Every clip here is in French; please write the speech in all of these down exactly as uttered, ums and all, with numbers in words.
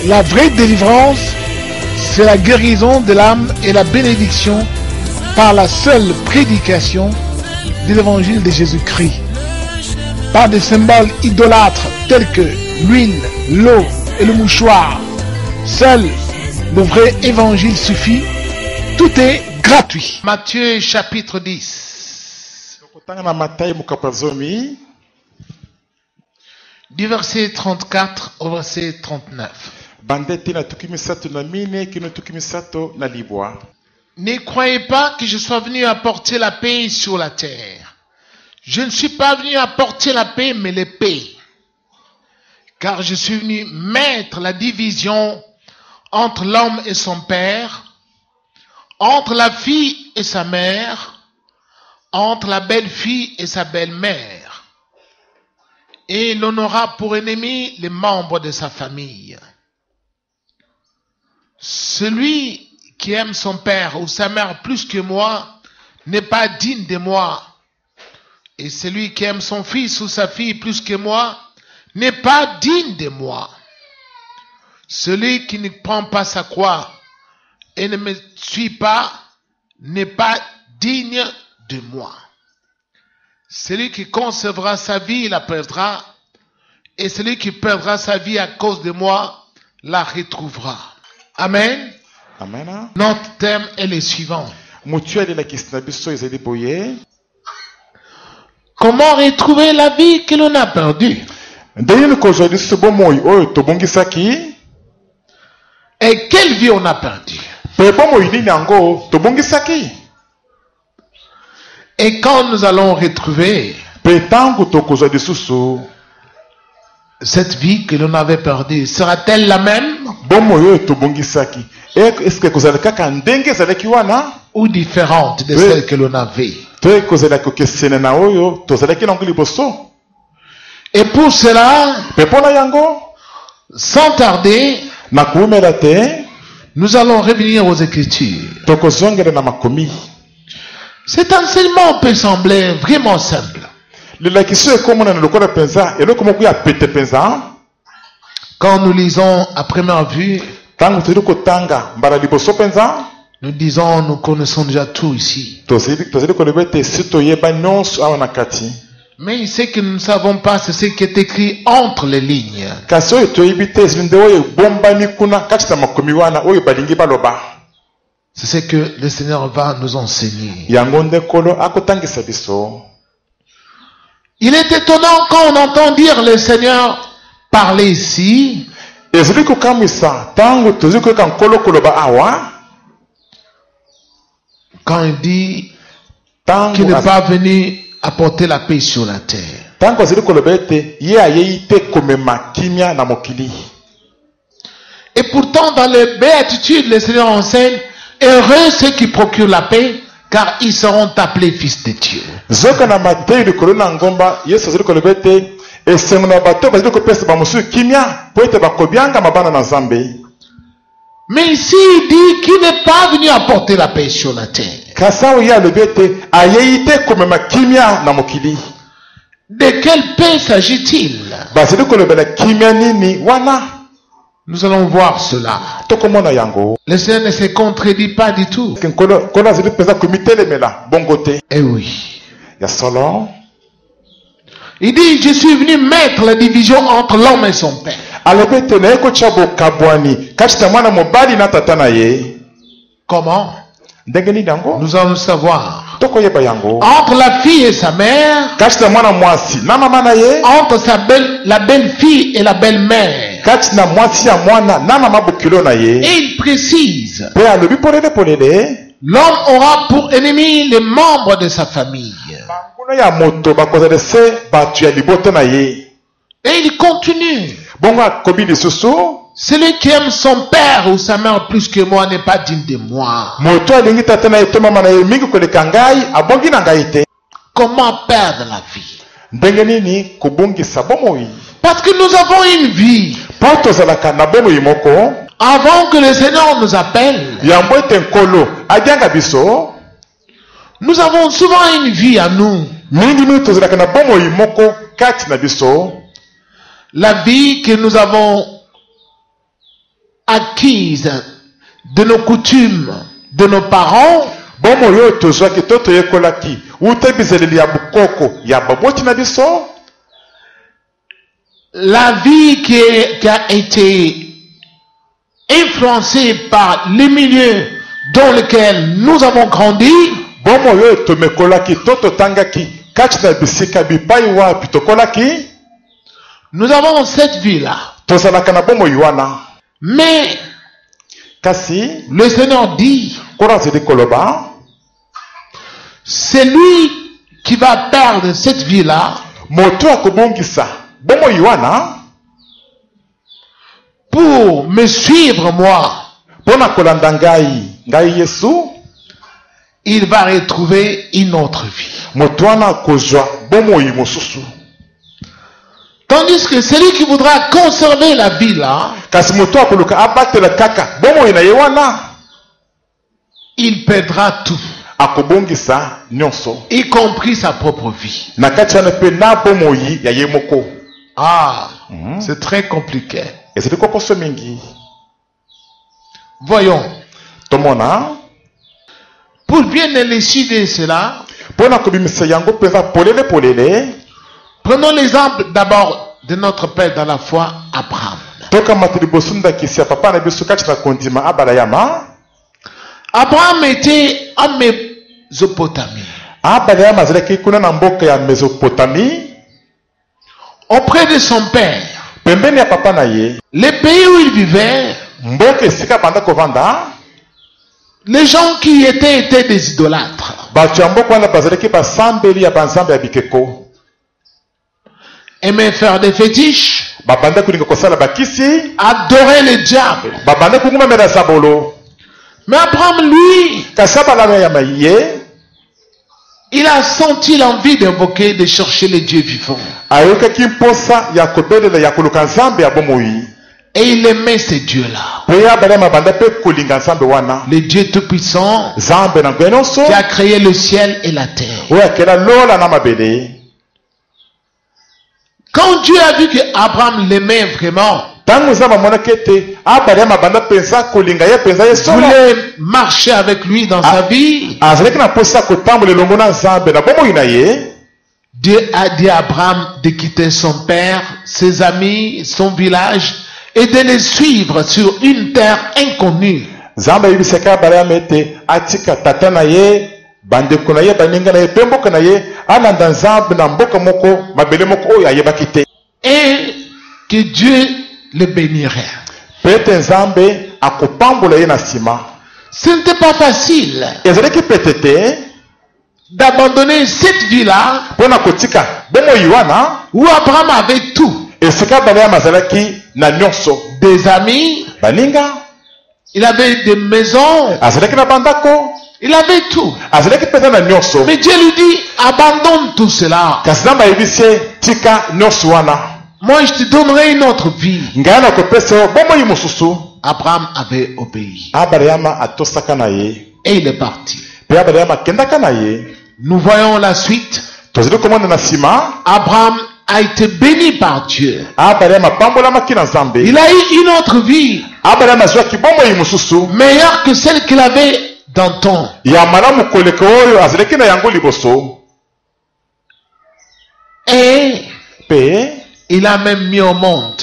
La vraie délivrance, c'est la guérison de l'âme et la bénédiction par la seule prédication de l'évangile de Jésus-Christ. Par des symboles idolâtres tels que l'huile, l'eau et le mouchoir. Seul le vrai évangile suffit. Tout est gratuit. Matthieu chapitre dix. Du verset trente-quatre au verset trente-neuf. Ne croyez pas que je sois venu apporter la paix sur la terre. Je ne suis pas venu apporter la paix, mais l'épée. Car je suis venu mettre la division entre l'homme et son père, entre la fille et sa mère, entre la belle-fille et sa belle-mère. Et il n'honora pour ennemis les membres de sa famille. Celui qui aime son père ou sa mère plus que moi n'est pas digne de moi. Et celui qui aime son fils ou sa fille plus que moi n'est pas digne de moi. Celui qui ne prend pas sa croix et ne me suit pas n'est pas digne de moi. Celui qui conservera sa vie la perdra, et celui qui perdra sa vie à cause de moi la retrouvera. Amen. Amen. Notre thème est le suivant. Comment retrouver la vie que l'on a perdue? Et quelle vie on a perdue? Et quand nous allons retrouver cette vie que l'on avait perdue, sera-t-elle la même? Ou différente de celle que l'on avait? Et pour cela, sans tarder, nous allons revenir aux Écritures. Cet enseignement peut sembler vraiment simple. Quand nous lisons à première vue, nous disons, nous connaissons déjà tout ici. Mais ce que nous ne savons pas, c'est ce qui est écrit entre les lignes. C'est ce que le Seigneur va nous enseigner. Il est étonnant quand on entend dire le Seigneur parler ici. Quand il dit qu'il n'est pas venu apporter la paix sur la terre. Et pourtant, dans les béatitudes, le Seigneur enseigne, heureux ceux qui procurent la paix, car ils seront appelés fils de Dieu. Mais ici, il dit qu'il n'est pas venu apporter la paix sur la terre. De quelle paix s'agit-il? Nous allons voir cela. Le Seigneur ne se contredit pas du tout. Eh oui. Il dit, je suis venu mettre la division entre l'homme et son père. Comment? Nous allons le savoir. Entre la fille et sa mère, entre sa belle, la belle-fille et la belle-mère. Et il précise, l'homme aura pour ennemi les membres de sa famille. Et il continue. Celui qui aime son père ou sa mère plus que moi n'est pas digne de moi. Comment perdre la vie? Parce que nous avons une vie. Avant que le Seigneur nous appelle, nous avons souvent une vie à nous. La vie que nous avons acquise de nos coutumes, de nos parents, bomo yo tozwaki toto yekolaki ute bizeleli ya bukoko ya baboti na biso. La vie qui, est, qui a été influencée par les milieux dans lesquels nous avons grandi, bomo yo tomekolaki toto tangaki kati na bisika bipai wapi tokolaki. Nous avons cette vie-là. Tozalaka na bomo yuana. Mais kasi le Seigneur dit, c'est lui qui va perdre cette vie-là pour me suivre moi. Il va retrouver une autre vie. Tandis que celui qui voudra conserver la vie là, il perdra tout, y compris sa propre vie. Ah, mm-hmm. C'est très compliqué. Voyons. Pour bien élucider cela, prenons l'exemple d'abord de notre père dans la foi, Abraham. Abraham était en Mésopotamie, auprès de son père. Les pays où il vivait, les gens qui y étaient étaient des idolâtres. Aimaient faire des fétiches, adorer le diable. Mais Abraham, lui, il a senti l'envie d'invoquer, de chercher les dieux vivants. Et il aimait ces dieux-là. Le Dieu Tout-Puissant qui a créé le ciel et la terre. Quand Dieu a vu que Abraham l'aimait vraiment, voulait marcher avec lui dans sa vie, Dieu a dit à Abraham de quitter son père, ses amis, son village et de les suivre sur une terre inconnue. Et que Dieu le bénirait. Ce n'était pas facile d'abandonner cette vie-là où Abraham avait tout. Des amis, il avait des maisons, il avait tout. Mais Dieu lui dit, abandonne tout cela. Moi je te donnerai une autre vie. Abraham avait obéi. Et il est parti. Nous voyons la suite. Abraham a été béni par Dieu. Il a eu une autre vie meilleure que celle qu'il avait d'antan. Et il a même mis au monde.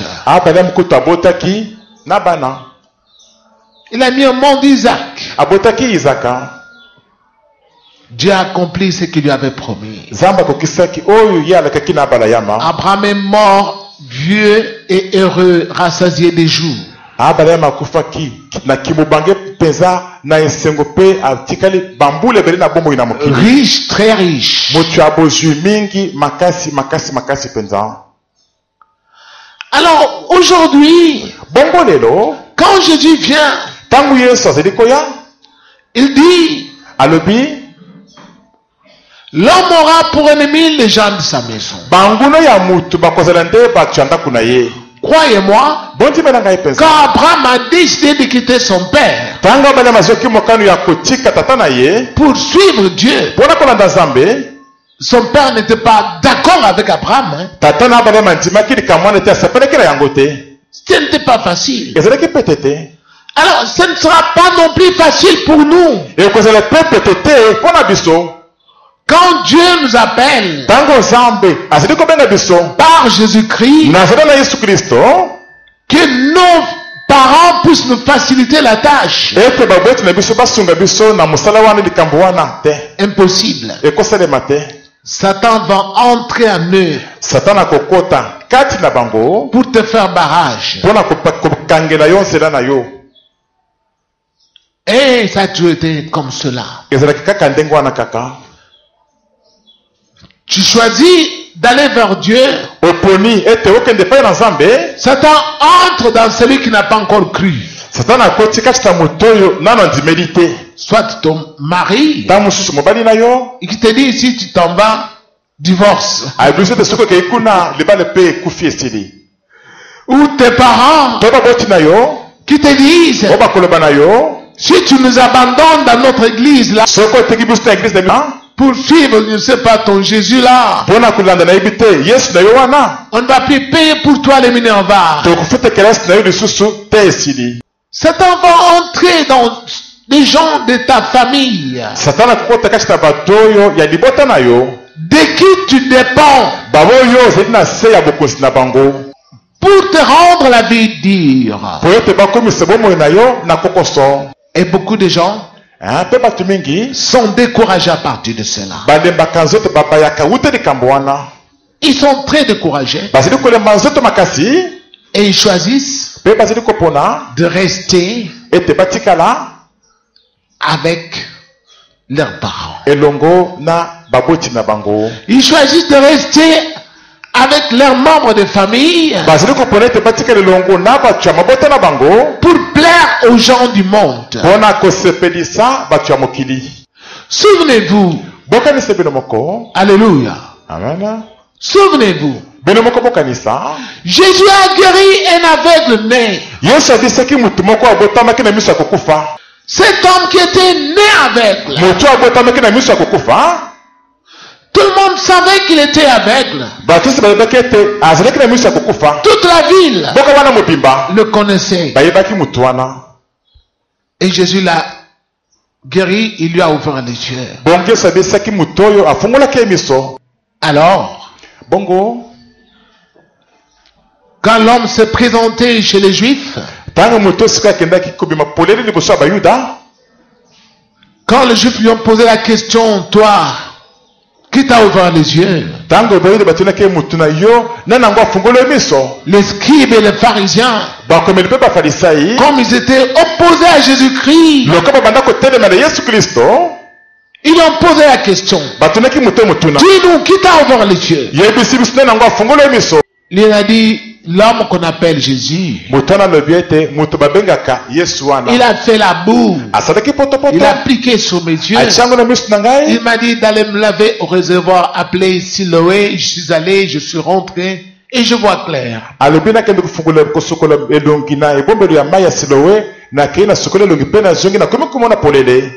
Il a mis au monde Isaac. Dieu a accompli ce qu'il lui avait promis. Abraham est mort vieux et heureux, rassasié des jours. Riche, très riche. Alors aujourd'hui, quand Jésus vient, il dit, l'homme aura pour ennemi les gens de sa maison. Croyez-moi, quand Abraham a décidé de quitter son père pour suivre Dieu, son père n'était pas d'accord avec Abraham. Hein. Ce n'était pas facile. ezalaki pete te. Alors, ce ne sera pas non plus facile pour nous. ekozala mpe pete te mpo na biso. Quand Dieu nous appelle ntango nzambe azali kobenga biso par Jésus-Christ, na nzela na yesu kristo, que nos parents puissent nous faciliter la tâche. ete baboti na biso basunga biso na mosala wana likambo wana te. Impossible. ekosalema te. Satan va entrer en eux satana akokota kati na bango pour te faire barrage. mpo na kopa- kokangela yo nzela na yo. Et ça a toujours été comme cela. ezalaki kaka ndenge wana kaka. Tu choisis d'aller vers Dieu. oponi ete okende epai na nzambe, Satan entre dans celui qui n'a pas encore cru. satana akoti kati na moto oyo nano andimeli te. Soit ton mari, ntango mosusu mobali na yo et qui te dit si tu t'en vas, divorce. ayebiso ete soki okei kuna libala mpe ekufi esili. Ou tes parents to baboti na yo qui te disent o bakoloba na yo, si tu nous abandonnes dans notre église là soki oteki biso na eglise na pour suivre, je ne sais pas, ton Jésus là, mpo na kolanda nayebi te yesu na yo wana, on ne va plus payer pour toi les minerva. tokofutekela yesu na yo lisusu te esili. Satan va entrer dans les gens de ta famille satana akokota kati na bato oyo ya libota na yo, de qui tu dépends bango oyo ozali na se ya bokonzi na bango, pour te rendre la vie dure. po ete bakomisa bomoi na yo na kokoso. Et beaucoup de gens Ah, mpe bato mingi sont découragés à partir de cela. balembaka nzoto babayaka wuta likambo wana, Ils sont très découragés bazali kolemba nzoto makasi et ils choisissent mpe bazali kopona de rester ete batikala avec leurs parents. elongo na baboti na bango. Ils choisissent de rester avec leurs membres de famille bazali kopona ete batikala elongo na bato ya mabota na bango pour plaire aux gens du monde. mpona kosepelisa bato ya mokili. Souvenez-vous, bokanisa bino moko. alléluia, Amen. souvenez-vous, bino moko bokanisa, Jésus a guéri un aveugle né. yesu abisaki mutu moko abotamaki na miso ya kokufa. Cet homme qui était né aveugle, motu abotamaki na miso ya kokufa, tout le monde savait qu'il était aveugle. bato nyonso bayebaki ete azalaki na miso ya kokufa. Toute la ville mboka wana mobimba le connaissait. bayebaki mutu wana. Et Jésus l'a guéri, il lui a ouvert les yeux. bongo yesu abisaki mutu oyo afungolaki ye miso. Alors, bongo quand l'homme s'est présenté chez les Juifs, ntango moto sika akendaki kobima polele liboso ya bayuda, quand les Juifs lui ont posé la question, toi, qui t'a ouvert les yeux? ntango bayuda batunaki ye mutu na yo nani yango afungoli ye miso, Les scribes et les pharisiens, bakomeli mpe bafarisai comme ils étaient opposés à Jésus-Christ, loka babanda kotelema na yesu kristo, ils ont posé la question. batunaki mutu mutuna, Dis-nous, qui t'a ouvert les yeux? yebisi biso nani yango afungoli ye miso. Il a dit, l'homme qu'on appelle Jésus, mutu wana alobi ete mutu babengaka yesu wana il a fait la boue, asalaki potopoto, il a appliqué sur mes yeux. atiango na miso na ngai, Il m'a dit d'aller me laver au réservoir appelé Siloé. Je suis allé, je suis rentré et je vois clair. alobi nakende kofungola kosukola elongi na ebombelo ya mai ya silowe, nakei nasukola elongi mpe nazongi nakomi komona polele.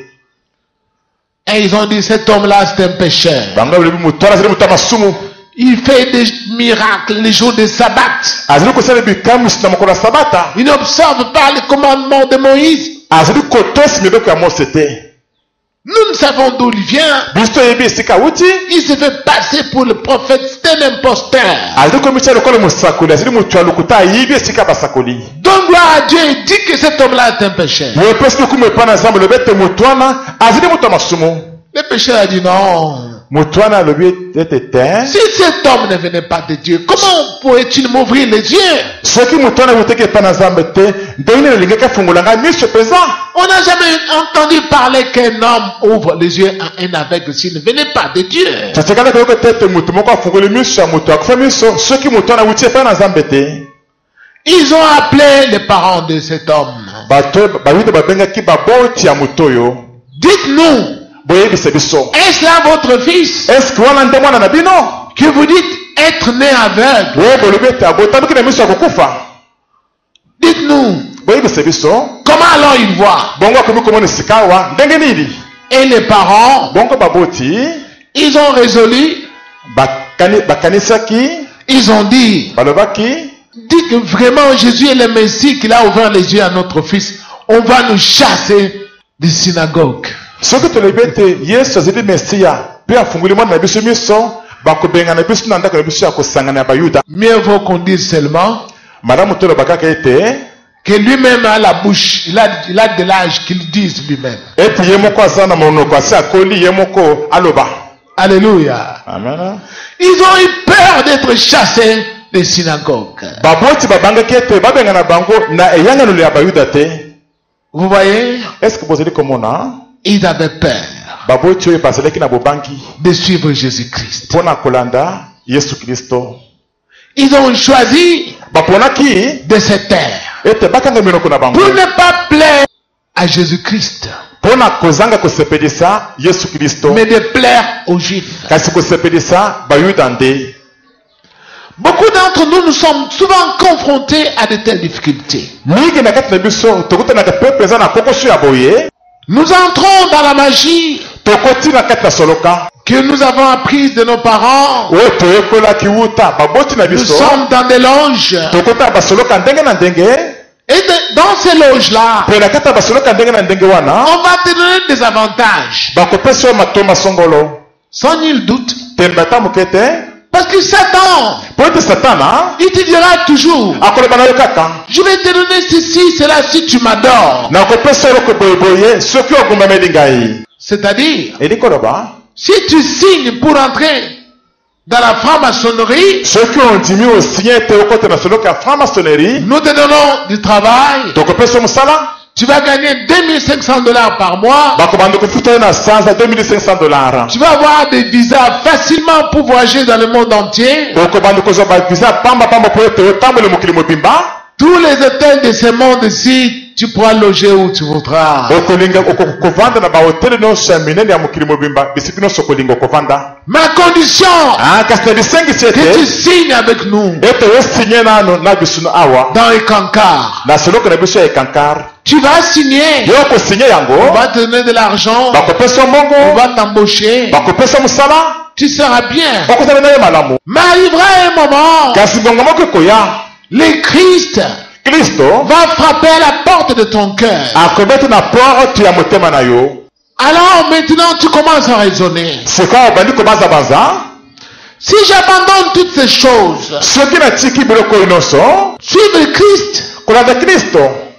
Et ils ont dit, cet homme-là, c'est un pécheur. bango balobi mutu wana azali mutu ya masumu, Il fait des miracles les jours de sabbat. azali kosala bikamwisi na mokolo ya sabata, Il n'observe pas les commandements de Moïse. azali kotosi mibeko ya mose te. Nous ne savons d'où il vient. biso toyebi esika awuti, Il se fait passer pour le prophète. C'est un imposteur. azali komitya lokola mosakoli, azali mutu ya lokuta ayibi esika basakoli. Donc gloire à Dieu, il dit que cet homme-là est un pécheur. ye mpesi lokumu epai na nzambe lobi ete mutu wana azali mutu ya masumu. Le pécheur a dit non. mutu wana alobi ete te, Si cet homme ne venait pas de Dieu, comment pourrait-il m'ouvrir les yeux? soki mutu wana awutaki epai na nzambe te, ndenge nini alingaki afungola ngai miso mpenza. On n'a jamais entendu parler qu'un homme ouvre les yeux à un aveugle s'il ne venait pas de Dieu. tatekala koyoka te ete mutu moko afungoli miso ya mutu akufa miso soki mutu wana awuti epai na nzambe te. Ils ont appelé les parents de cet homme. bato bayuda babengaki baboti ya mutu oyo, Dites-nous, boyebisa biso, est-ce là votre fils eske wana nde mwana na bino que vous dites être né aveugle? oyo bolobi ete abotamaki na miso ya kokufa? Dites-nous, boyebisa biso, comment alors il voit? bongo akomi komona esika awa ndenge nini? Et les parents, bongo baboti ils ont résolu, bakani- bakanisaki ils ont dit, balobaki dit que vraiment Jésus est le Messie, qu'il a ouvert les yeux à notre fils, on va nous chasser des synagogues. Ce que tu le bête, Yesu azidi Messia, puis afunguli mwana na biso miso, bakobenga na biso na ndako na biso ya kosangana ya Bayuda. Mieux vaut qu'on dise seulement Madame Tolo bakaka ete que lui-même a la bouche, il a, il a de l'âge qu'il dise lui-même. ete ye moko aza na monoko asi akoli ye moko aloba. Alléluia. Amen. Ils ont eu peur d'être chassés des synagogues. Baboti babangaki ete babenga na bango na eyanganelo ya Bayuda te. Vous voyez, Est-ce que bozali komona? ils avaient peur Baboti oyo bazelaki na bobangi de suivre Jésus-Christ. mpona kolanda Yesu Kristo. Ils ont choisi Baponaki de se taire ete bakanga minoko na bango pour ne pas plaire à Jésus-Christ, mpona kozanga kosepelisa Yesu Kristo, mais de plaire aux Juifs. kasi kosepelisa Bayuda nde. Beaucoup d'entre nous, nous sommes souvent confrontés à de telles difficultés. Mingi na kati na biso tokutanaka pepe eza na kokoso ya boye, Nous entrons dans la magie tokoti na kati na soloka que nous avons apprise de nos parents. oyo toyekolaki wuta baboti na Nous biso, sommes dans des loges. tokota basoloka ndenge na ndenge, Et de- dans ces loges-là, mpe na kati ya basoloka ndenge na ndenge wana on va te donner des avantages. bakopesa yo matomba songolo. Sans nul doute. Temba ta moke te Parce que Satan, po ete satana il te dira toujours, akoloba na yo kaka je vais te donner ceci, cela si tu m'adores. nakopesa eloko boyeboye soki ogumbameli ngai. C'est-à-dire, Eli koloba si tu signes pour entrer dans la franc-maçonnerie, soki ondimi osinye ete okota na soloka ya franc-maçonnerie, nous te donnons du travail. tokopesa yo mosala, Tu vas gagner deux mille cinq cents dollars par mois. bakobanda kofuta yo na sanza deux mille cinq cents dollars. Tu vas avoir des visas facilement pour voyager dans le monde entier. okobanda kozwa bavisa pambapamba po ete otambole mokili mobimba. Tous les hôtels de ce monde-ci, tu pourras loger où tu voudras. okolinga okovanda na bahotele nyonso ya minene ya mokili mobimba, bisika nyonso okolinga okovanda. Ma condition, Ah, kasi na lisengisi que tu ete signes avec nous ete osinye nano na biso no awa dans les cancards. na soloka na biso ya ekankar. Tu vas signer. yo okosinye On yango, va te donner de l'argent. bakopesa yo On mbongo, va t'embaucher. bakopesa mosala, Tu seras bien. bakozala na ye malamu. Mais arrivera un moment, Kasi bongo moko ekoya, le Christ Kristo va frapper à la porte de ton cœur. akobeta na porte ya motema na yo. Alors maintenant, tu commences à raisonner. sikoyo obandi kobanzabanza, Si j'abandonne toutes ces choses, soki natiki biloko oyo nyonso suivre Christ, kolanda Kristo,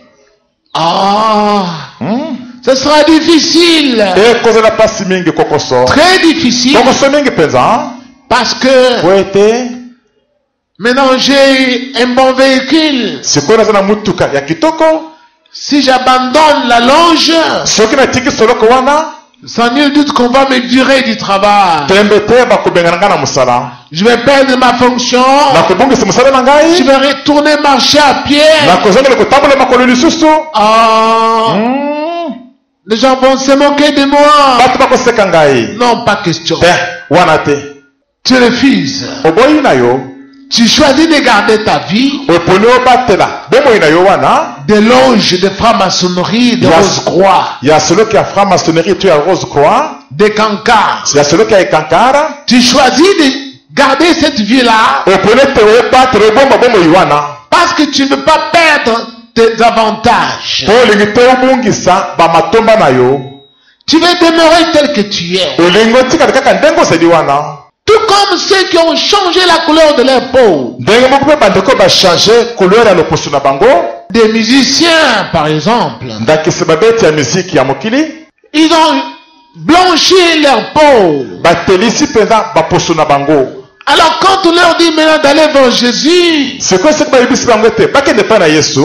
ah, hmm, ce sera difficile. ekozala mpasi mingi kokoso, Très difficile. kokoso mingi mpenza, Parce que po ete maintenant j'ai un bon véhicule. sikoyo naza na mutuka ya kitoko, Si j'abandonne la loge, soki natiki soloko wana sans nul doute qu'on va me virer du travail. tembe te bakobengana ngai na mosala, Je vais perdre ma fonction. nakobongisa mosala na Je ngai, vais retourner marcher à pied. nakozongela kotambola makolo lisusu. Ah, Hmm, les gens vont se moquer de moi. bato bakoseka ngai Non, pas question. te wana te. Tu refuses. Oboyi na yo, Tu choisis de garder ta vie. oponi obatela bomoi na yo wana Des loges de franc-maçonnerie, de Yes. Rose-Croix, ya soloki ya franc-maçonnerie to ya Rose Croix, des cancars. ya soloki ya ekankara, Tu choisis de garder cette vie-là oponi ete obatela obomba bomoi wana parce que tu ne veux pas perdre tes avantages. po olingi te obungisa bamatomba na yo, Tu veux demeurer tel que tu es. olingi otikala kaka ndenge ozali wana. Tout comme ceux qui ont changé la couleur de leur peau. Ndenge moko mpe bandeko bachange couleur ya loposo na bango, Des musiciens, par exemple, ndakisi babeti ya miziki ya mokili ils ont blanchi leur peau. batelisi mpenza baposo na bango. Alors quand on leur dit maintenant d'aller vers Jésus, sikoyo soki bayebisi bango ete bakende epai na Yesu,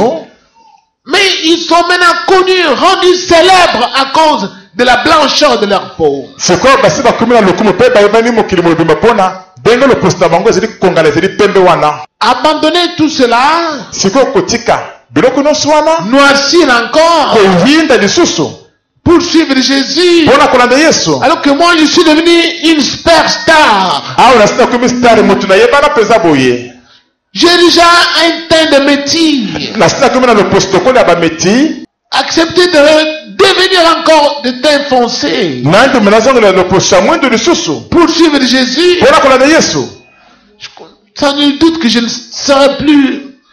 mais ils sont maintenant connus, rendus célèbres à cause de la blancheur de leur peau. sikoyo basi bakomi na lokumu mpe bayebani mokili mobimba mpona ndenge loposo na bango ezali kongala ezali pembe wana. Abandonner tout cela, sikoyo kotika biloko nyonso wana, noircir encore, koyinda lisusu pour suivre Jésus. mpona kolanda Yesu. Alors que moi je suis devenu une superstar. awa nasi nakomi stare motu nayebana mpenza boye, J'ai déjà un teint de métier. nasi nakomi na loposo tokoli ya bameti, Accepter de devenir encore de teint foncé nandimi nazongela loposo ya mwindo lisusu pour suivre Jésus. mpona kolanda Yesu. Sans nul doute que je ne serai plus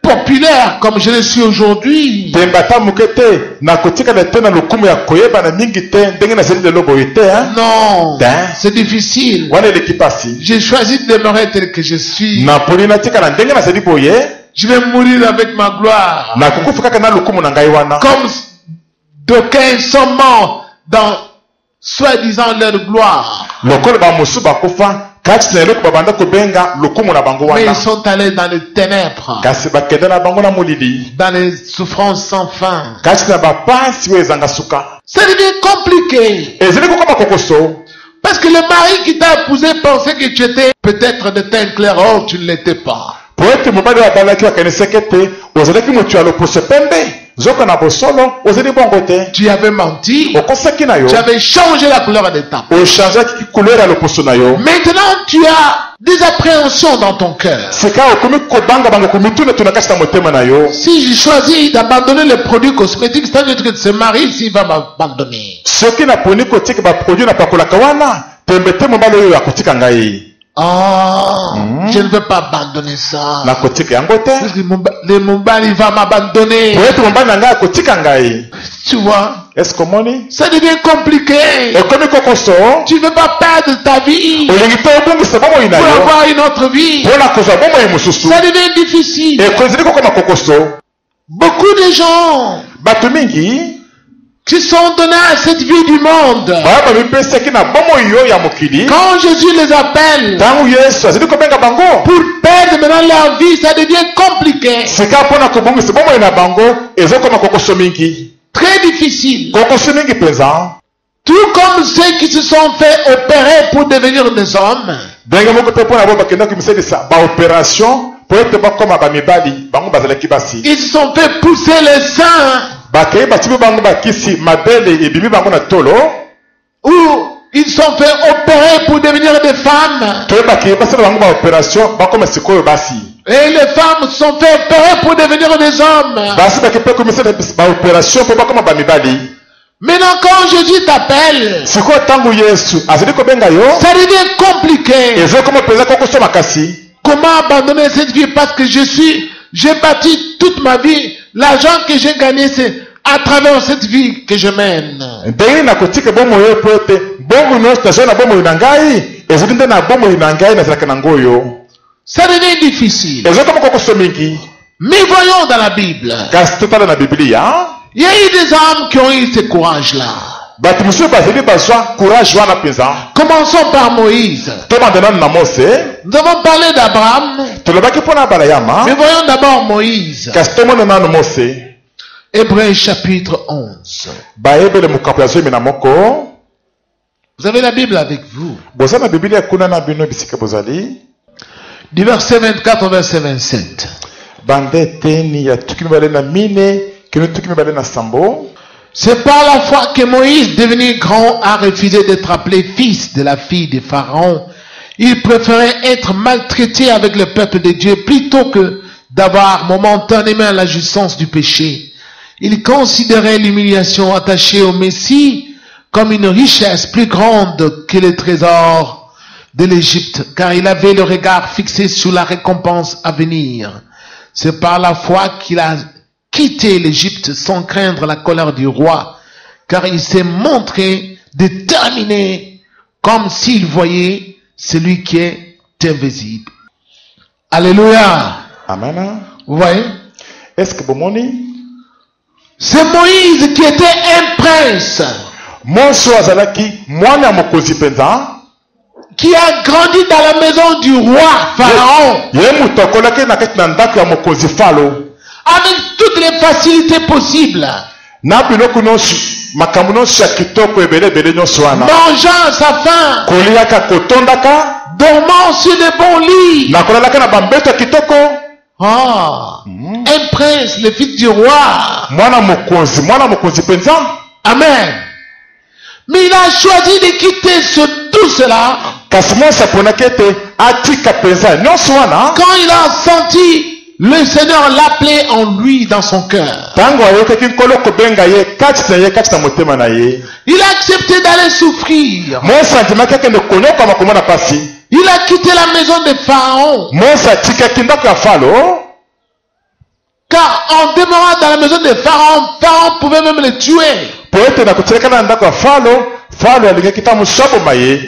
populaire comme je le suis aujourd'hui. Non, c'est difficile. J'ai choisi de demeurer tel que je suis. Je vais mourir avec ma gloire. Comme d'aucuns sont morts dans soi-disant leur gloire. Mais ils sont allés dans les ténèbres, dans les souffrances sans fin. Ça devient compliqué. Parce que le mari qui t'a épousé pensait que tu étais peut-être de teint clair. Or, tu ne l'étais pas. Tu avais menti. Tu avais changé la couleur de ta peau. Maintenant, tu as des appréhensions dans ton cœur. Si je choisis d'abandonner les produits cosmétiques, c'est-à-dire que ce mari, s'il va m'abandonner. Oh, mm. Je ne veux pas abandonner ça. Le Mobali va m'abandonner. Tu vois? Ça devient compliqué. Tu ne veux pas perdre ta vie pour avoir une autre vie. Ça devient difficile. Beaucoup de gens qui sont donnés à cette vie du monde, quand Jésus les appelle pour perdre maintenant leur vie, ça devient compliqué. Très difficile. Tout comme ceux qui se sont fait opérer pour devenir des hommes. Ils se sont fait pousser les seins. Ou ils sont fait opérer pour devenir des femmes. Et les femmes sont fait opérer pour devenir des hommes. Maintenant, quand Jésus t'appelle, ça devient compliqué. Comment abandonner cette vie? Parce que je suis, j'ai bâti toute ma vie. L'argent que j'ai gagné, c'est à travers cette vie que je mène. Ça devient difficile. Mais voyons dans la Bible. Il y a eu des hommes qui ont eu ce courage-là. Commençons par Moïse. Nous avons parlé d'Abraham. Mais voyons d'abord Moïse. Hébreux chapitre onze. Vous avez la Bible avec vous. Du verset vingt-quatre au verset vingt-sept. C'est par la foi que Moïse, devenu grand, a refusé d'être appelé fils de la fille de Pharaon. Il préférait être maltraité avec le peuple de Dieu plutôt que d'avoir momentanément la jouissance du péché. Il considérait l'humiliation attachée au Messie comme une richesse plus grande que les trésors de l'Égypte, car il avait le regard fixé sur la récompense à venir. C'est par la foi qu'il a quitté l'Égypte sans craindre la colère du roi, car il s'est montré déterminé comme s'il voyait celui qui est invisible. Alléluia. Amen. Vous voyez? Est-ce que vous m'avez? C'est Moïse qui était un prince. Qui a grandi dans la maison du roi Pharaon. Avec toutes les facilités possibles. Mangeant sa faim. Dormant sur de bons lits. Ah, mm. Un prince, le fils du roi. Amen. Mais il a choisi de quitter ce, tout cela. Quand il a senti le Seigneur l'appeler en lui dans son cœur. Il a accepté d'aller souffrir. Il a quitté la maison de Pharaon. Car en demeurant dans la maison de Pharaon, Pharaon pouvait même les tuer. po ete na kotielekana na ndako ya falo falo alingaki tamusu aboma ye.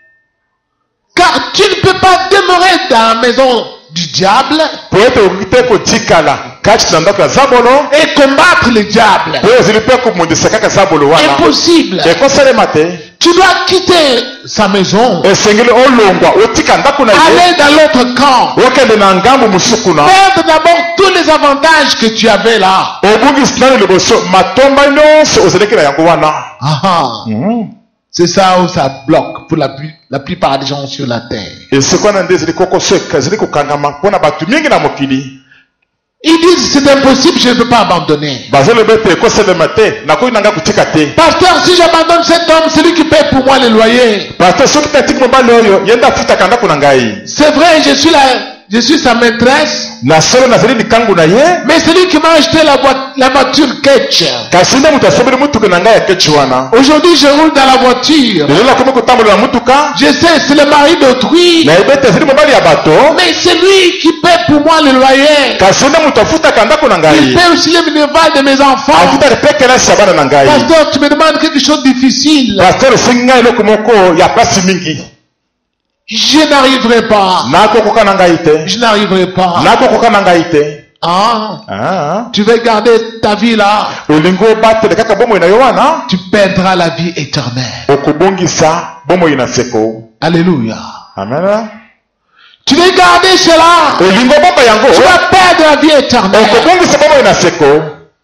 Car tu ne peux pas demeurer dans la maison du diable po ete okoki te kotikala kati na ndako ya zabolo et combattre le diable. po ezili mpe komundisa kaka zabolo wana Impossible. ekosalema te. Tu dois quitter sa maison, esengeli olongwa otika ndako na ye aller dans l'autre camp, okende na ngambo mosusu kuna perdre d'abord tous les avantages que tu avais là. obungisi nano liboso matomba nyonso ozalaki na yango wana. Ah, ah. Mhm. C'est ça où ça bloque pour la, pu- la plupart des gens sur la terre. esiko wana nde ezali kokosoka ezali kokangama mpona bato mingi na mokili. Ils disent c'est impossible, je ne peux pas abandonner. bazoloba ete ekosalema te nakoki nanga kotika te. Pasteur, si j'abandonne cet homme, c'est lui qui paie pour moi le loyer. paster soki tatiki mobali oyo ye nde afutaka ndako na ngai. C'est vrai, je suis, la, je suis sa maîtresse, na solo nazali likangu na ye mais c'est lui qui m'a acheté la, voi- la voiture Ketch. kasi nde moto asomeli motuka na ngai ya kechi wana. Aujourd'hui, je roule dans la voiture. lelo nakomi kotambola na motuka Je sais, c'est le mari d'autrui, nayebi ete ezali mobali ya bato mais c'est lui qui paie pour moi le loyer. kasi nde moto afutaka ndako na Il ngai paie aussi les minerval de mes enfants. afutaka mpe kelasi ya bana na ngai. Pasteur, tu me demandes quelque chose de difficile. paster esengi ngai eloko moko ya plasi mingi Je n'arriverai pas. nakokoka na ngai te Je n'arriverai pas. nakokoka na ngai te. Ah, Ah. tu veux garder ta vie là, olingi obatele kaka bomoi na yo wana tu perdras la vie éternelle. okobongisa bomoi na seko. Alléluia. amen. Tu veux garder cela, olingi obomba yango tu vas perdre la vie éternelle. okobongisa bomoi na seko.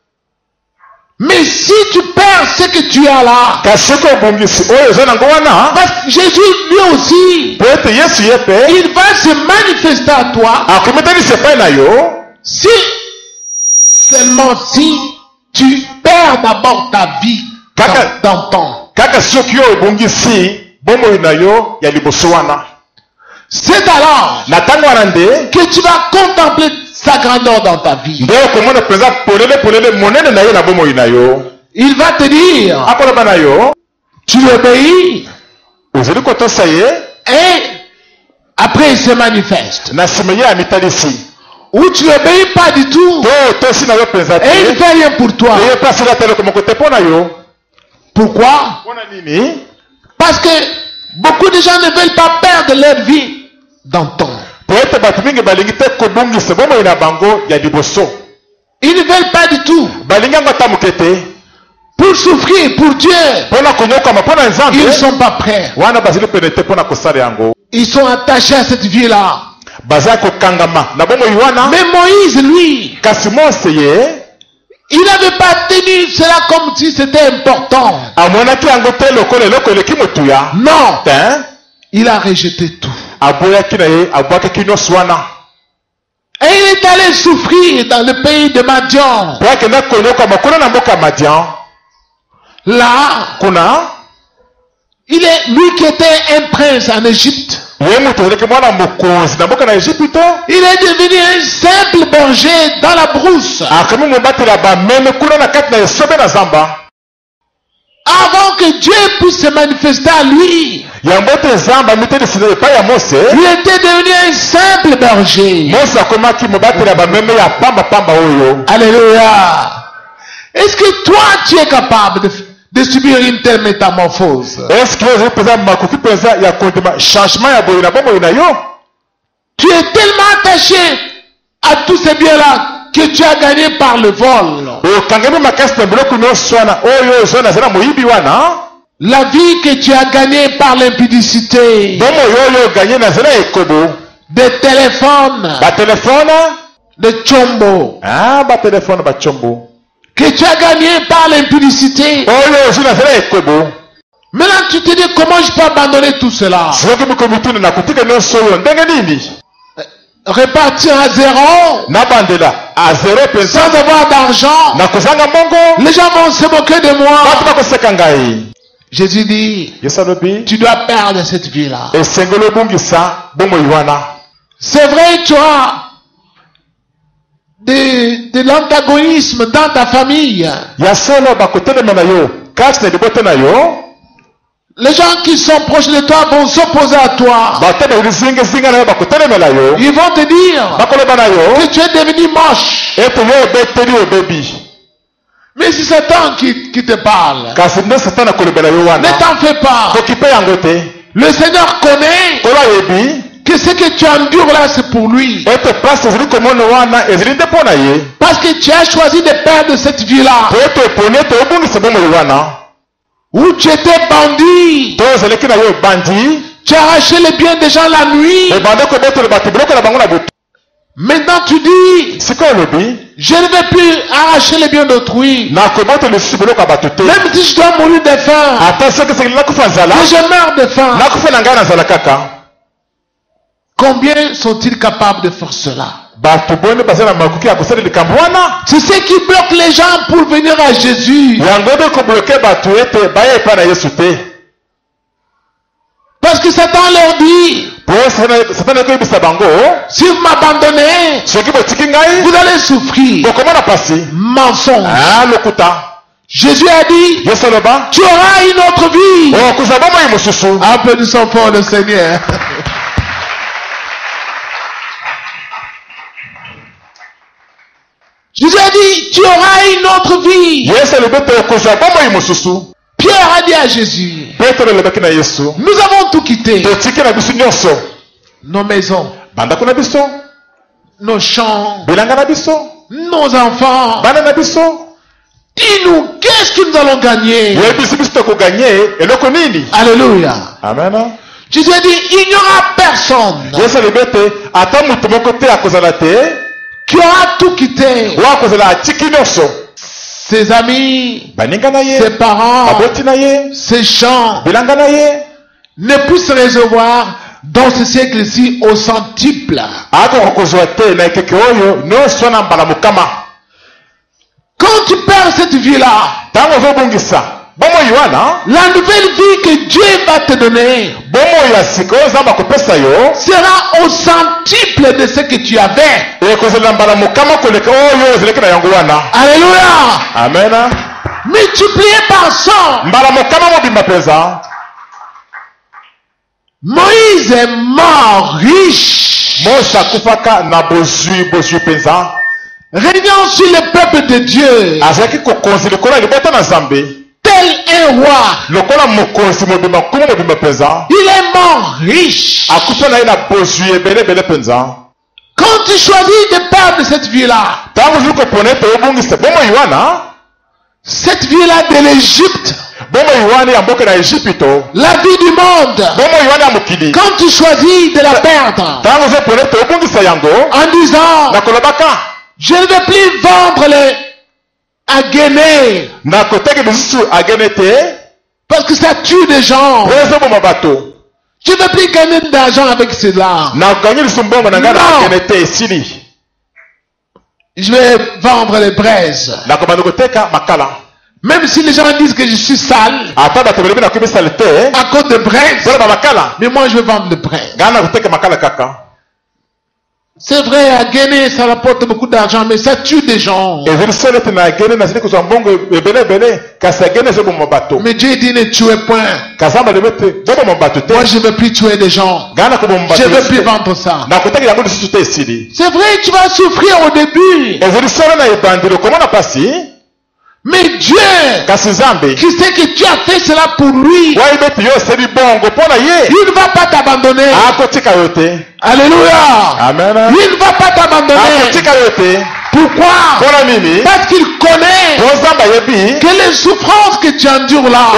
Mais si tu perds ce que tu as là, kasi soki obongisi oyo eza nango wana parce que Jésus lui aussi, po ete yesu ye mpe il va se manifester à toi akomitanisa epai na yo si, seulement si tu perds d'abord ta vie Kaka- dans, dans ton. kaka soki oyo obongisi bomoi na yo ya liboso wana. C'est alors na ntango wana nde que tu vas contempler sa grandeur dans ta vie. nde okomona mpenza polele polele monene na yo na bomoi na yo. Il va te dire, akoloba na yo tu obéis ozali kotosa ye et après il se manifeste. na nsima ye amitalisi Ou tu n'obéis pas du tout to otosi na yo mpenza et il ne te fait rien pour toi. eye mpe asala te eloko moko te mpo na yo. Pourquoi? mpona nini? Parce que beaucoup de gens ne veulent pas perdre leur vie dans ton. po ete bato mingi balingi te kobongisa bomoi na bango ya liboso. Ils ne veulent pas du tout. balingi yango ata moke te Pour souffrir pour Dieu, mpona konyokama mpona nzambe ils ne sont pas prêts. wana bazali pene te mpona kosala yango. Ils sont attachés à cette vie-là. baza kokangama na bomoi wana. Mais Moïse, lui, kasi mose ye il n'avait pas tenu cela comme si c'était important. amonaki yango te lokola eloko eleki motuya Non, te. il a rejeté tout. aboyaki na ye abwakaki nyonso wana Et il est allé souffrir dans le pays de Madian. po akenda konyokama kuna na mboka madian. Là, kuna il est lui qui était un prince en Égypte. ye moto azalaki mwana mokonzi na mboka na egypte. Il est devenu un simple berger dans la brousse. akomi mobatela bameme kuna na kati na esobe na zamba. Avant que Dieu puisse se manifester à lui, yango ete nzambe amitelisina epai ya mose. il était devenu un simple berger. mose akomaki mobatela bameme ya pambapamba oyo. Alléluia. Est-ce que toi, tu es capable de, de subir une telle métamorphose? eske ozali mpenza makoki mpenza ya kondima changement ya boye na bomoi na yo. Tu es tellement attaché à tous ces biens-là que tu as gagné par le vol. okangami makasi na biloko nyonso wana oyo ozwa na zala moyibi wana. La vie que tu as gagnée par l'impudicité. bomoi oyo oganye na zela ekobo. Des téléphones, batelefone des chombo. ah batelefone bachombo Que tu as gagné par l'impudicité. oyo ozwi na zela ekobo. Maintenant tu te dis comment je peux abandonner tout cela. soki mokomituna na kotika nyonso oyo ndenge nini. Repartir à zéro, nabandela a zero mpenza sans avoir d'argent. na kozanga mbongo. Les gens vont se moquer de bato moi. bakoseka ngai. Jésus dit, yesu alobi tu dois perdre cette vie-là. esengeli obongisa bomoi wana. C'est vrai, tu as de, de l'antagonisme dans ta famille. ya solo bakotelema na yo kati na libote na yo. Les gens qui sont proches de toi vont s'opposer à toi. Ils vont te dire que tu es devenu moche. Mais c'est Satan qui, qui te parle. Ne t'en fais pas. Le Seigneur connaît que ce que tu endures là, c'est pour lui. Parce que tu as choisi de perdre cette vie-là. Où tu étais bandit. Tu as arraché les biens des gens la nuit. Maintenant tu dis, je ne vais plus arracher les biens d'autrui. Même si je dois mourir de faim, que je meurs de faim. Combien sont-ils capables de faire cela? C'est ce qui bloque les gens pour venir à Jésus. Parce que Satan leur dit, si vous m'abandonnez, vous allez souffrir. Mensonge. Jésus a dit, tu auras une autre vie. Applaudissons pour le Seigneur. Jésus a dit, tu auras une autre vie. Pierre a dit à Jésus, nous avons tout quitté. Nos maisons, nos champs, nos enfants. Dis-nous, qu'est-ce que nous allons gagner? Alléluia. Amen. Jésus a dit, il n'y aura personne qui aura tout quitté. Ses amis, ses parents, ses champs, ne puissent se recevoir dans ce siècle-ci au centuple. Quand tu perds cette vie-là, la nouvelle vie que Dieu va te donner sera au centuple de ce que tu avais. Alléluia. Amen. Multiplié par cent. Moïse est mort riche. Régnant sur le peuple de Dieu. Tel un roi. Il est mort riche. Quand tu choisis de perdre cette vie-là, cette vie-là de l'Égypte, la vie du monde, quand tu choisis de la perdre, en disant, je ne vais plus vendre les à Guinée, parce que ça tue des gens. Je ne veux plus gagner d'argent avec cela. Non. Je vais vendre les braises. Même si les gens disent que je suis sale à cause de braises, mais moi je vais vendre les braises. C'est vrai, à Guinée, ça rapporte beaucoup d'argent, mais ça tue des gens. Mais Dieu dit ne tuez point. Moi, je ne veux plus tuer des gens. Je ne veux plus vendre ça. C'est vrai, tu vas souffrir au début. Mais Dieu, qui sait que tu as fait cela pour lui, il ne va pas t'abandonner. Alléluia. Amen. Il ne va pas t'abandonner. Pourquoi? Parce qu'il connaît que les souffrances que tu endures là,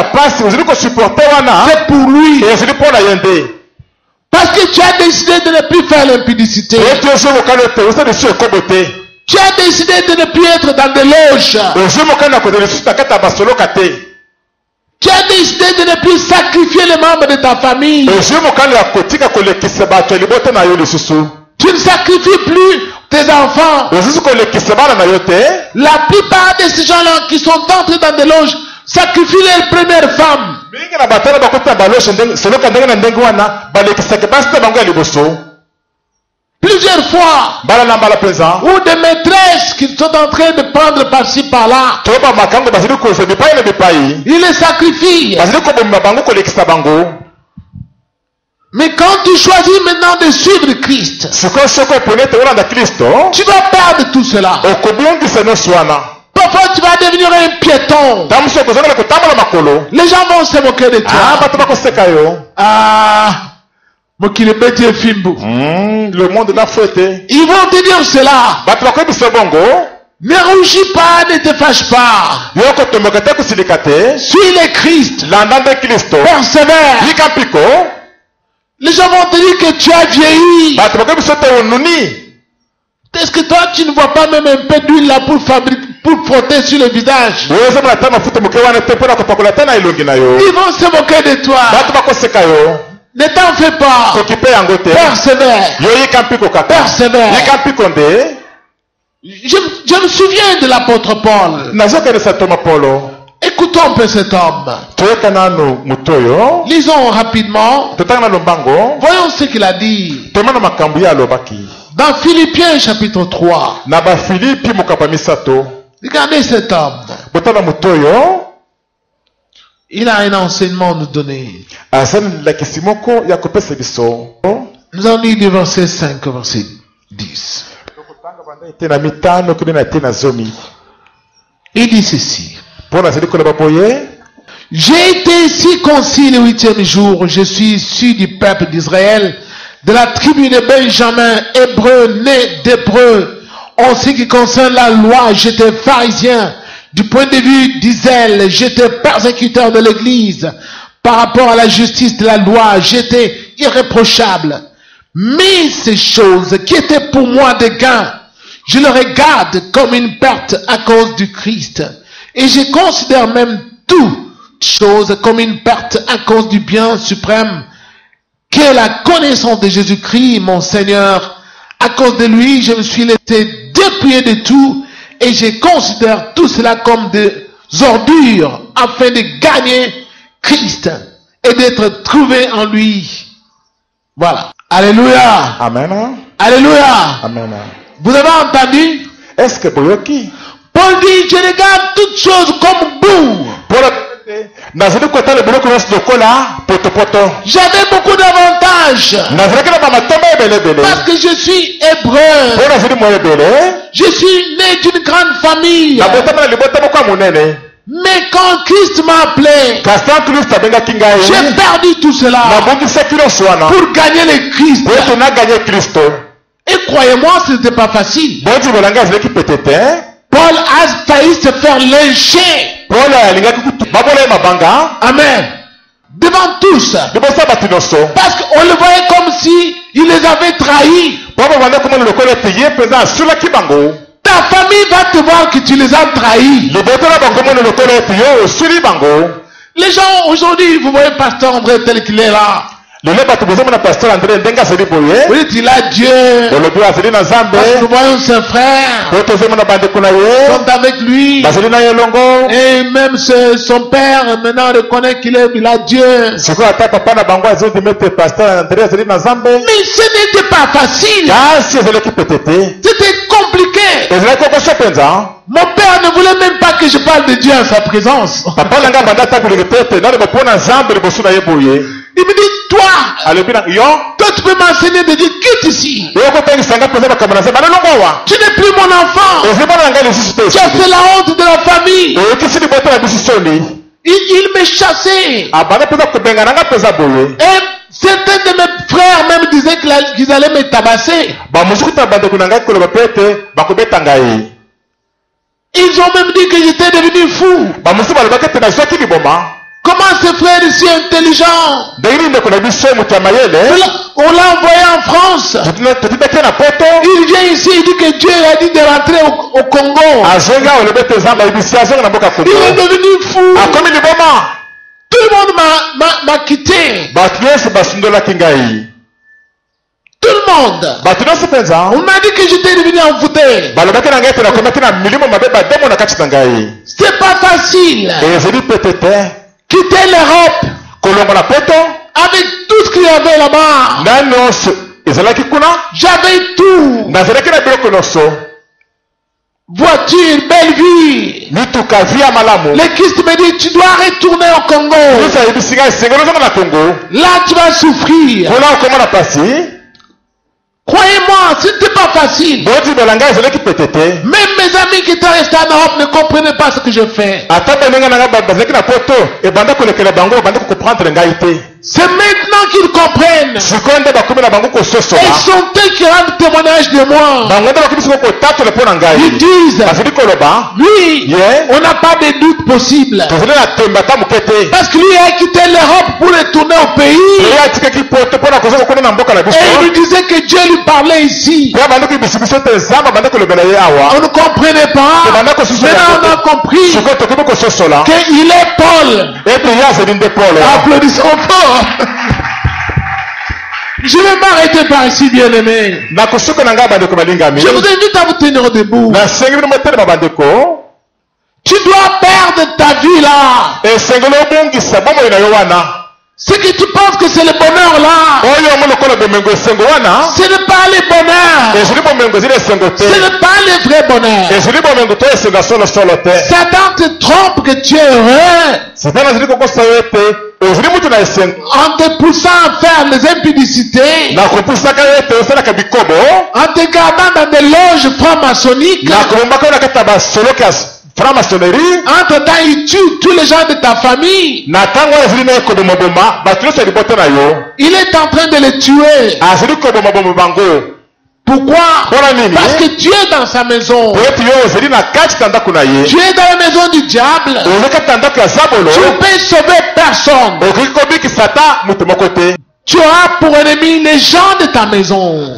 c'est pour lui. Parce que tu as décidé de ne plus faire l'impudicité. Tu as décidé de ne plus être dans des loges. Tu as décidé de ne plus sacrifier les membres de ta famille. Tu ne sacrifies plus tes enfants. La plupart de ces gens-là qui sont entrés dans des loges sacrifient leur première femme. plusieurs fois. Mbala na mbala penza. Ou des maîtresses qui sont en train de prendre par-ci par-là. Toba makango bazili ko se bipai na bipai. Ils les sacrifient. Bazili ko bomba bango ko lekisa bango. Mais quand tu choisis maintenant de suivre Christ, tu dois perdre tout cela. Parfois tu vas devenir un piéton. Les gens vont se moquer de toi. Ah, le monde l'a fouetté. Ils vont te dire cela. Ne rougis pas, ne te fâche pas. Suis le Christ. Persévère. Les gens vont te dire que tu as vieilli. Est-ce que toi tu ne vois pas même un peu d'huile là pour fabriquer, pour frotter sur le visage? Ils vont se moquer de toi. Ne t'en fais pas. Persévère. Persévère. Je, je me souviens de l'apôtre Paul. Écoutons un peu cet homme. Lisons rapidement. Voyons ce qu'il a dit. Dans Philippiens chapitre trois. Regardez cet homme. Il a un enseignement à nous donner. Nous allons lire du verset cinq au verset dix. Il dit ceci. J'ai été circoncis le huitième jour. Je suis issu du peuple d'Israël, de la tribu de Benjamin, hébreu, né d'hébreu. En ce qui concerne la loi, j'étais pharisien. Du point de vue d'Israël, j'étais persécuteur de l'Église. Par rapport à la justice de la loi, j'étais irréprochable. Mais ces choses qui étaient pour moi des gains, je les regarde comme une perte à cause du Christ. Et je considère même toutes choses comme une perte à cause du bien suprême, qu'est la connaissance de Jésus-Christ, mon Seigneur. À cause de lui, je me suis laissé dépouiller de tout, et je considère tout cela comme des ordures, afin de gagner Christ, et d'être trouvé en lui. Voilà. Alléluia. Amen. Alléluia. Amen. Vous avez entendu? Est-ce que Boyoki? Paul dit, je regarde toutes choses comme boue. J'avais beaucoup d'avantages. Parce que je suis hébreu. Je suis né d'une grande famille. Mais quand Christ m'a appelé, j'ai perdu tout cela pour gagner le Christ. Et croyez-moi, ce n'était pas facile. Paul a failli se faire lyncher. Amen. Devant tous. Parce qu'on le voyait comme si il les avait trahis. Ta famille va te voir que tu les as trahis. Les gens aujourd'hui, vous voyez Pasteur André tel qu'il est là. Vous dites, il a Dieu. Parce que nous voyons ses frères sont avec lui. Et même ce, son père maintenant reconnaît qu'il est, il a Dieu. Mais ce n'était pas facile. C'était compliqué. Mon père ne voulait même pas que je parle de Dieu en sa présence. Il me dit, toi, toi tu peux m'enseigner de Dieu, quitte ici. Tu n'es plus mon enfant. Tu as fait la honte de la famille. Il, il me chassait. Et certains de mes frères même disaient qu'ils allaient me tabasser. Ils ont même dit que j'étais devenu fou. Comment ce frère est si intelligent? On l'a envoyé en France. Il vient ici, il dit que Dieu a dit de rentrer au, au Congo. Il est devenu fou. Tout le monde m'a quitté. Tout le monde. On m'a dit que j'étais devenu envoûté. C'est pas facile. Quitter l'Europe avec tout ce qu'il y avait là-bas. J'avais tout. Voiture, belle vie. Le Christ me dit, tu dois retourner au Congo. Là, tu vas souffrir. Croyez-moi, ce n'était pas facile. Même mes amis qui étaient restés en Europe ne comprenaient pas ce que je fais. C'est maintenant qu'ils comprennent. Et ils sont eux qui rendent témoignage de moi. Ils disent, lui, on n'a pas de doute possible. Parce que lui a quitté l'Europe pour retourner au pays. Et il nous disait que Dieu lui parlait ici. On ne comprenait pas. Maintenant on a compris qu'il est Paul. Applaudissons fort. Je vais m'arrêter par ici, bien-aimé. Je vous invite à vous tenir debout. Tu dois perdre ta vie là. Ce que tu penses que c'est le bonheur là, ce n'est pas le bonheur. Ce n'est pas le vrai bonheur. Satan te trompe que tu es heureux en te poussant à faire les impudicités, en te gardant dans des loges franc-maçonniques. Entre-temps, il tue tous les gens de ta famille. Il est en train de les tuer. Pourquoi? Parce que tu es dans sa maison. Tu es dans la maison du diable. Tu ne peux sauver personne. Tu auras pour ennemi les gens de ta maison,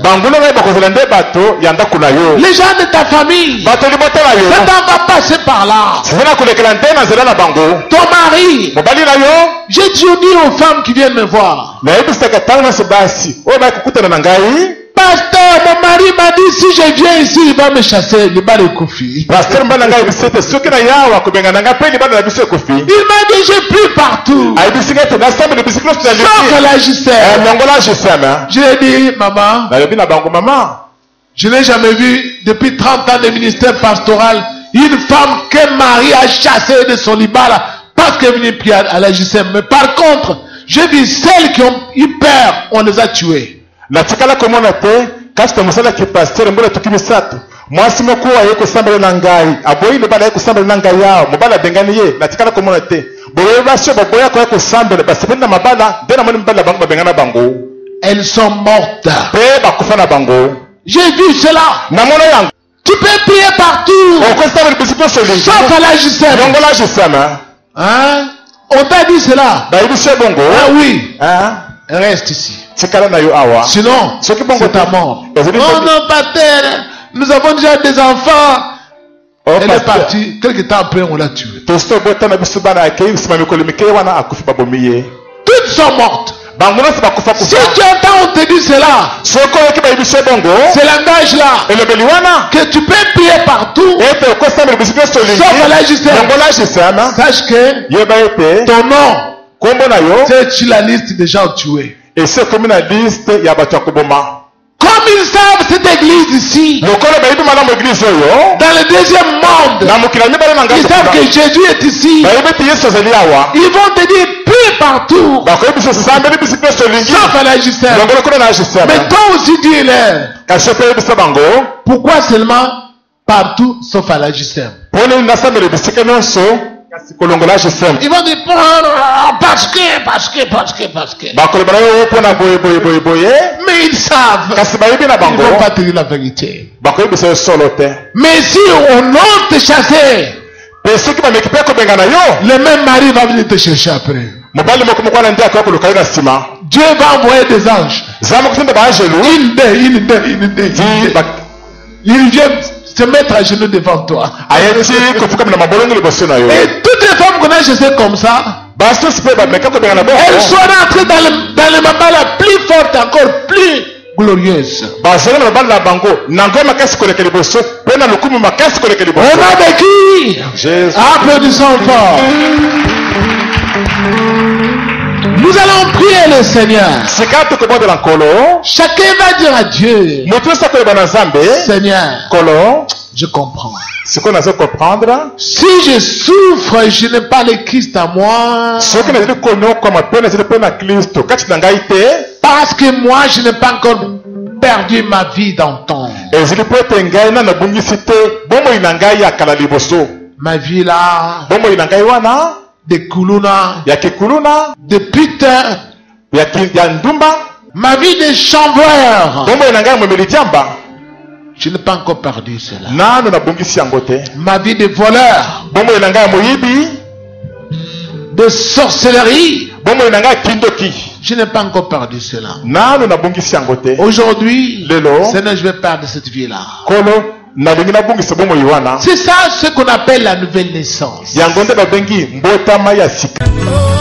les gens de ta famille. Satan va passer par là. Ton mari, j'ai dit aux femmes qui viennent me voir, pasteur, mon mari m'a dit si je viens ici, il va me chasser. Il m'a dit je prie partout. Sauf à la J C M. Je lui ai dit, maman, je n'ai jamais vu depuis trente ans de ministère pastoral une femme qu'un mari a chassée de son libala parce qu'elle est venue prier à la J C M. Mais par contre, j'ai vu celles qui ont eu peur, on les a tuées. Natikala komona te kasita musala ki pasteur mbona tukimisatu mwasi moko aye kusambela na ngai aboyi le bala kusambela na ngai yao mobala bengani ye natikala komona te boye basho boya ko kusambela basipenda mabala ndena moni mbala bango babengana bango. Elles sont mortes. Pe bakufa na bango. J'ai vu cela. Namona yango. Tu peux prier partout. Sauf à la J C M. Bongo la J C M. Hein? On t'a dit cela. Ba ibise bongo. Ah oui. Hein? Reste ici. Sinon, c'est ta mort. Oh non, pater, nous avons déjà des enfants. Oh, elle est partie. Quelque temps après, on l'a tuée. Toutes sont mortes. Si tu entends, on te dit cela, c'est langage là que tu peux prier partout. Sauf à la J C M. Sache que ton nom, c'est sur la liste des gens tués. Et c'est comme une liste, il y a battu à Koboma. Comme ils savent cette église ici, dans le deuxième monde, ils savent que Jésus est ici. Ils vont te dire prie partout. Sauf à la J C M. Mais toi aussi dis-le. Pourquoi seulement partout sauf à la J C M? Ils vont dire parce que, parce que, parce que, parce que. Mais ils savent. Ils ne vont pas te dire la vérité. Mais si on ose te chasser, le même mari va venir te chercher après. Dieu va envoyer des anges. Il dé, il dé, il dé, il vient se mettre à genoux devant toi. Et toutes les femmes qu'on a chassées comme ça, elles sont rentrées dans le, dans le mabala plus forte, encore plus glorieuse. On a vécu. Applaudissons fort. Nous allons prier le Seigneur. sika tokobondela nkolo Chacun va dire à Dieu, moto nyonso akoyeba na nzambe Seigneur, nkolo je comprends. sikoyo nazo comprendre Si je souffre, je n'ai pas le Christ à moi. soki nazali konyokwama mpe nazali mpe na kristo kati na ngai te Parce que moi, je n'ai pas encore perdu ma vie d'antan. ezali mpo ete ngai nano nabungisi te bomoi na ngai ya kala liboso. Ma vie là, bomoi na ngai wana de kuluna, ya kikuluna de putain, ya, ki, ya ndumba, ma vie de chambreur. bomoi na ngai momeli diamba Je n'ai pas encore perdu cela. nano nabungisi yango te. Ma vie de voleur, bomoi na ngai ya moyibi, de sorcellerie. bomoi na ngai ya kindoki, Je n'ai pas encore perdu cela. nano nabungisi yango te. Aujourd'hui, Lelo. Seigneur, je vais perdre cette vie-là. kolo nalingi nabungisa bomoi wana C'est ça ce qu'on appelle la nouvelle naissance. yango nde babengi mbotama ya sika.